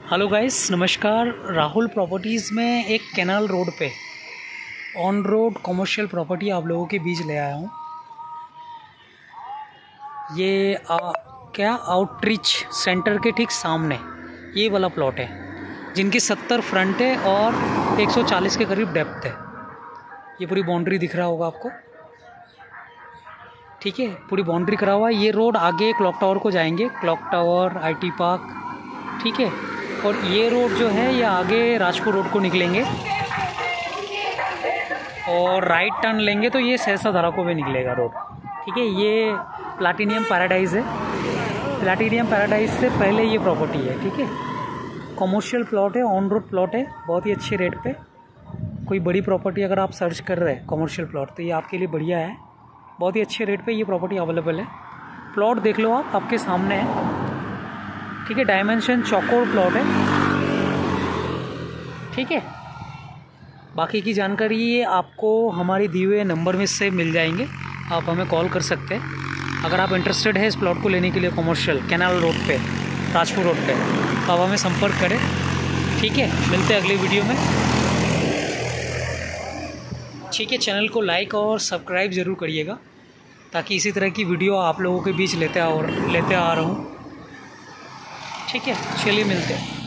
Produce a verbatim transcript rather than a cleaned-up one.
Hello guys, नमस्कार। Rahul properties में एक कैनाल रोड पे ऑन रोड कमर्शियल प्रॉपर्टी आप लोगों के बीच ले आया हूँ। ये आ, क्या आउटरीच सेंटर के ठीक सामने ये वाला प्लॉट है, जिनकी सत्तर फ्रंट है और एक सौ चालीस के करीब डेप्थ है। ये पूरी बाउंड्री दिख रहा होगा आपको, ठीक है। पूरी बाउंड्री करा हुआ है। ये रोड आगे क्लॉक टावर को जाएंगे, क्लॉक टावर, आईटी पार्क, ठीक है। और ये रोड जो है ये आगे राजपुर रोड को निकलेंगे और राइट टर्न लेंगे तो ये सहसा धारा को भी निकलेगा रोड, ठीक है। ये प्लैटिनियम पैराडाइज है। प्लैटिनियम पैराडाइज से पहले ये प्रॉपर्टी है, ठीक है। कमर्शियल प्लॉट है, ऑन रोड प्लॉट है, बहुत ही अच्छे रेट पे। कोई बड़ी प्रॉपर्टी अगर आप सर्च कर रहे हैं कमर्शियल प्लॉट तो ये आपके लिए बढ़िया है। बहुत ही अच्छे रेट पे ये प्रॉपर्टी अवेलेबल है। प्लॉट देख लो आप, आपके सामने है, ठीक है। डायमेंशन चौकोर प्लॉट है, ठीक है। बाकी की जानकारी ये आपको हमारे दिए हुए नंबर में से मिल जाएंगे, आप हमें कॉल कर सकते हैं। अगर आप इंटरेस्टेड है इस प्लॉट को लेने के लिए कमर्शियल कैनाल रोड पे, राजपुर रोड पे, तो आप हमें संपर्क करें, ठीक है। मिलते हैं अगले वीडियो में, ठीक है। चैनल को लाइक और सब्सक्राइब ज़रूर करिएगा ताकि इसी तरह की वीडियो आप लोगों के बीच लेते आ और लेते आ रहा हूँ, ठीक है। चलिए मिलते हैं।